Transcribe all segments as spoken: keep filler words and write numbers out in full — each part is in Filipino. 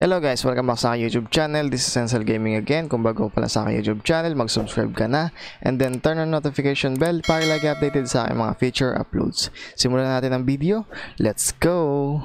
Hello guys, welcome back sa aking YouTube channel. This is Sensel Gaming again. Kung bago pala sa aking YouTube channel, mag-subscribe ka na and then turn on notification bell para lagi updated sa aking mga feature uploads. Simulan natin ang video. Let's go!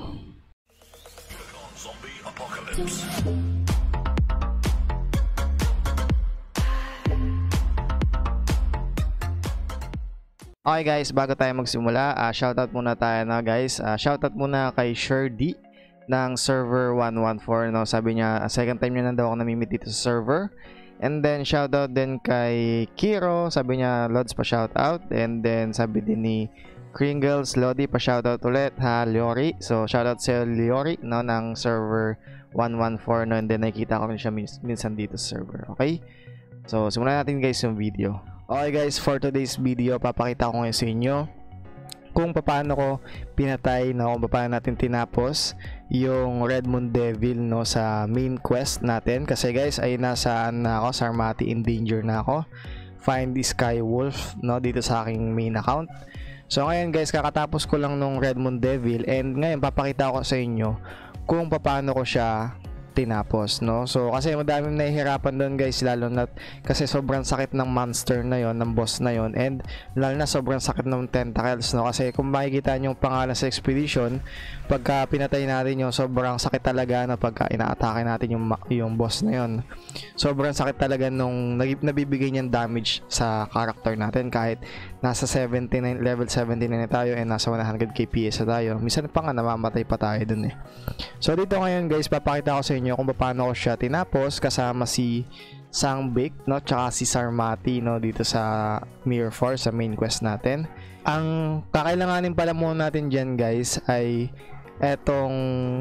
Okay guys, bago tayo magsimula, uh, shoutout muna tayo na guys. Uh, shoutout muna kay Sherdy ng server one one four, no? Sabi niya second time niya na daw ako namimit dito sa server. And then shoutout din kay Kiro, sabi niya Lods pa shoutout. And then sabi din ni Kringles, Lodi pa shoutout ulit ha, Liori. So shoutout sa Liori, no, ng server one one four, no? And then nakikita ko rin siya mins minsan dito sa server. Okay, so simulan natin guys yung video. Okay guys, for today's video papakita ko ngayon sa inyo kung paano ko pinatay, no, kung paano natin tinapos yung Red Moon Devil, no, sa main quest natin. Kasi guys ay nasaan na ako, Sarmati in danger na ako. Find the Sky Wolf, no, dito sa aking main account. So ngayon guys, kakatapos ko lang nung Red Moon Devil and ngayon papakita ko sa inyo kung paano ko siya tinapos, no. So kasi madaming nahihirapan doon guys, lalo na kasi sobrang sakit ng monster na yon, ng boss na yon, and lalo na sobrang sakit ng tentacles, no. Kasi kung makikita niyo yung pangalan sa expedition, pagka pinatay natin yung sobrang sakit talaga na pagka ina-atake natin yung yung boss na yon. Sobrang sakit talaga nung nabibigay niyang damage sa character natin kahit nasa seventy-nine, level seventy-nine na tayo and nasa one hundred K P S na tayo. Minsan pa nga namamatay pa tayo dun eh. So dito ngayon guys, papakita ko sa inyo kung paano ko siya tinapos kasama si Sangbik, no, tsaka si Sarmati, no, dito sa Mirror Force sa main quest natin. Ang kakailanganin pala muna natin dyan guys ay etong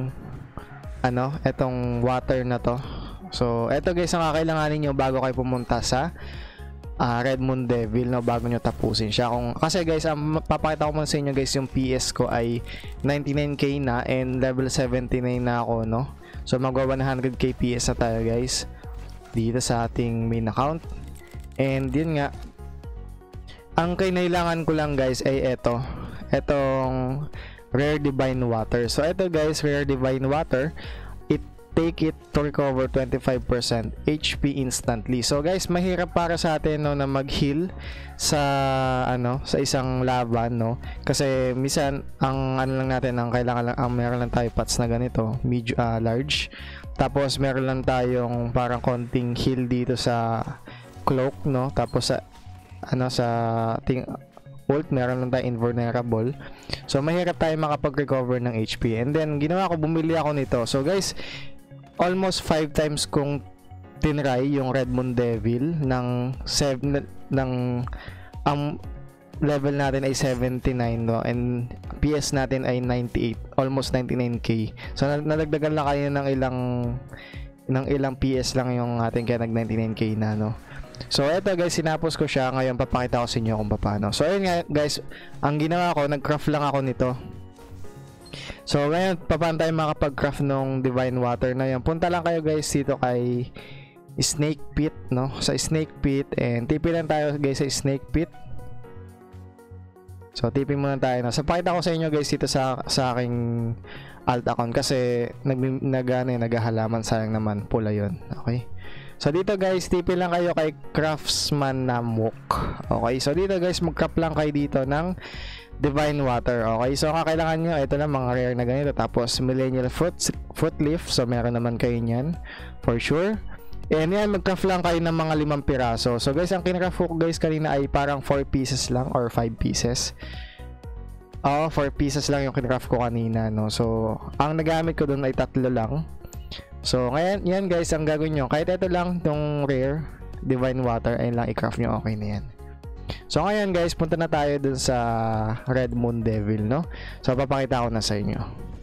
ano, etong water na to. So eto guys ang kakailanganin nyo bago kayo pumunta sa Uh, Red Moon Devil, no, bago nyo tapusin siya. Kung, kasi guys, um, papakita ko muna sa inyo guys, yung P S ko ay ninety-nine K na and level seventy-nine na ako, no. So magwa one hundred K P S na tayo guys dito sa ating main account. And yun nga, ang kinailangan ko lang guys ay eto, etong Rare Divine Water. So eto guys, Rare Divine Water, take it to recover twenty-five percent H P instantly. So guys, mahirap para sa atin, no, na mag-heal sa ano, sa isang laban, no, kasi minsan ang ano lang natin, ang kailangan lang, ang meron lang tayo pots na ganito, medium, uh, large, tapos meron lang tayong parang konting heal dito sa cloak, no, tapos sa ano, sa ting ult meron lang tayo invulnerable. So mahirap tayo makapag-recover ng H P. And then ginawa ko, bumili ako nito. So guys, almost five times kong tinry yung Red Moon Devil ng seven, ng ang um, level natin ay seventy-nine, no, and P S natin ay ninety-eight, almost ninety-nine K. So nalagdagan lang kayo ng ilang ng ilang P S lang yung ating kaya nag ninety-nine K na, no. So eto guys, sinapos ko siya. Ngayon papakita ko sa inyo kung paano. So ayun nga guys, ang ginawa ko, nag-craft lang ako nito. So ngayon, paano tayo makapag-craft ng Divine Water na yan? Punta lang kayo guys dito kay Snake Pit, no? Sa Snake Pit, and tipin lang tayo guys sa Snake Pit. So tipin muna tayo na. So pakita ko sa inyo guys dito sa sa aking alt account kasi nag nag ano, naghahalaman, sayang naman, pula yon. Okay. So dito guys, tipin lang kayo kay Craftsman Namuk. Okay. So dito guys, mag-craft lang kayo dito ng Divine Water. Okay, so kakailangan nyo, ito na mga rare na ganito, tapos Millennial Fruit, fruit Leaf, so meron naman kayo nyan for sure. And yan, mag-craft lang kayo ng mga limang piraso. So guys, ang kinraft ko guys kanina ay parang four pieces lang or five pieces. Oo, four pieces lang yung kinraft ko kanina, no. So ang nagamit ko dun ay tatlo lang. So ngayon, yan guys, ang gagawin nyo, kahit ito lang yung rare Divine Water, ayun lang i-craft nyo, okay na yan. So ngayon guys, punta na tayo dun sa Red Moon Devil, no. So papakita ko na sa inyo.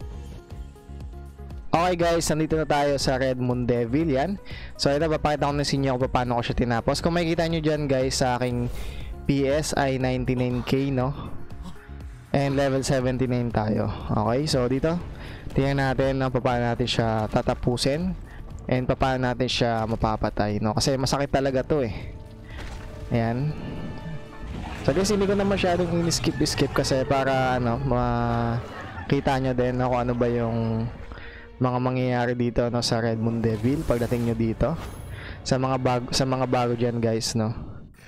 Okay guys, nandito na tayo sa Red Moon Devil, yan. So ito, papakita ko na sa inyo kung paano ko siya tinapos. Kung makikita nyo dyan guys, sa aking P S ay ninety-nine K, no, and level seventy-nine tayo. Okay, so dito tingnan natin no, paano natin siya tatapusin and paano natin siya mapapatay, no, kasi masakit talaga to eh. Ayan. So guys, hindi ko na masyadong in-skip-skip kasi para ano, makita nyo din no, kung ano ba yung mga mangyayari dito, no, sa Red Moon Devil pagdating nyo dito. Sa mga bago, sa mga bago dyan, guys, no.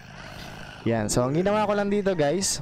Yan. So, ang ginawa ko lang dito, guys.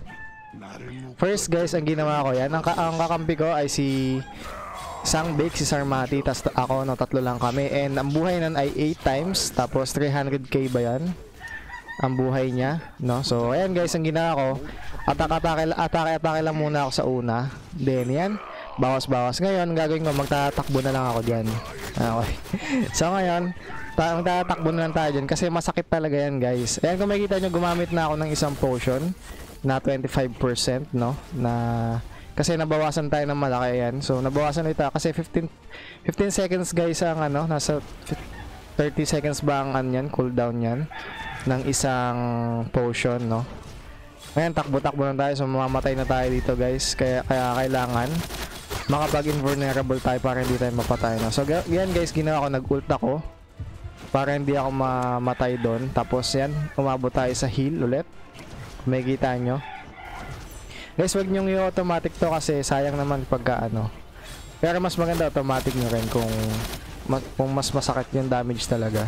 First, guys, ang ginawa ko yan. Ang, ka ang kakampi ko ay si Sangbake, si Sarmati, tas ako, no, tatlo lang kami. And ang buhay nun ay eight times. Tapos three hundred K ba yan? Ang buhay niya, no? So, ayan, guys, ang ginawa ko. Atake-atake atake-atake lang muna ako sa una. Then, yan. Bawas-bawas. Ngayon, gagawin ko, magtatakbo na lang ako dyan. Okay. So, ngayon, magtatakbo na lang tayo dyan kasi masakit talaga yan, guys. Ayan, kung makikita nyo, gumamit na ako ng isang potion na twenty-five percent, no? Na kasi nabawasan tayo ng malaki yan. So nabawasan ito kasi fifteen seconds, guys, ang ano, nasa thirty seconds ba ang ano yan, cooldown yan ng isang potion, no? Ngayon takbo-takbo na tayo, so mamamatay na tayo dito, guys. Kaya kaya kailangan makapag-invulnerable tayo para hindi tayo mapatay, no? So yan, guys, ginawa ko, nag-ult ako para hindi ako mamatay doon. Tapos yan, umabot tayo sa heal ulit. May kita nyo, guys. Wag nyong i-automatic to kasi sayang naman pagka ano. Pero mas maganda automatic nyo rin kung, kung mas masakit yung damage talaga.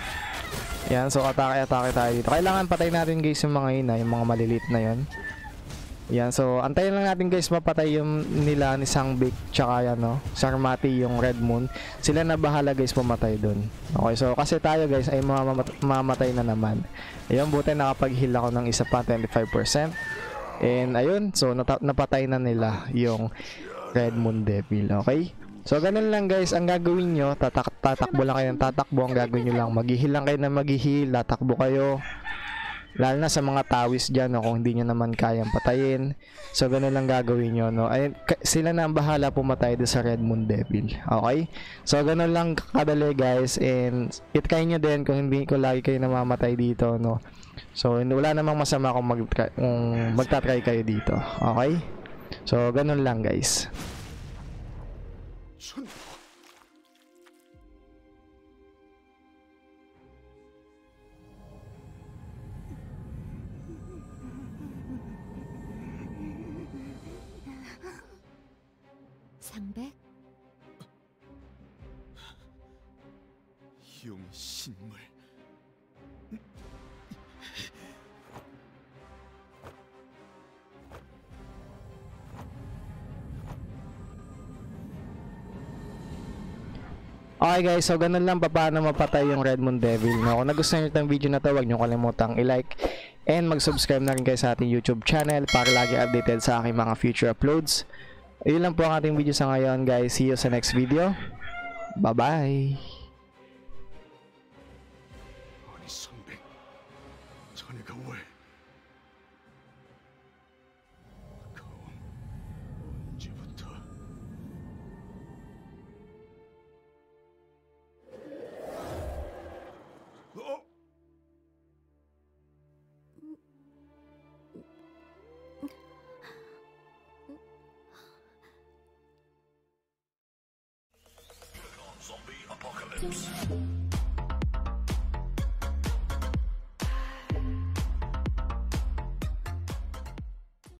Yan, so atake-atake tayo dito. Kailangan patay natin, guys, yung mga ina, yung mga maliliit na yon. Yan, so antayin lang natin, guys, mapatay yung nila ni Sangbake tsaka yan, no, Sarmati, yung Red Moon. Sila na bahala, guys, pumatay dun. Okay, so kasi tayo, guys, ay mamamatay na naman. Ayun, buti nakapag-heal ako ng isa pa, twenty-five percent. And ayun, so napatay na nila yung Red Moon Devil. Okay, so ganun lang, guys, ang gagawin nyo. Tatak tatakbo lang kayo ng tatakbo. Ang gagawin nyo lang, mag-heal lang kayo na mag-heal. Tatakbo kayo, lalo na sa mga tawis dyan, no, kung hindi nyo naman kayang patayin. So ganun lang gagawin nyo, no. Ay, sila na ang bahala pumatay doon sa Red Moon Devil. Okay, so ganun lang kadali, guys. And it kayo nyo din kung hindi ko lagi kayo namamatay dito, no. So wala namang masama kung, mag kung magtatry kayo dito. Okay, so ganun lang, guys. 상백? 용신물. Okay, guys, so ganun lang paano mapatay yung Red Moon Devil, no? Kung nagustuhan nyo itong video na to, huwag nyo kalimutang i-like and mag-subscribe na rin kayo sa ating YouTube channel para lagi updated sa aking mga future uploads. Ayun lang po ang ating video sa ngayon, guys. See you sa next video. Bye-bye. 아니, 선백, 자네가 왜? 가온 언제부터? 어? Zombie apocalypse.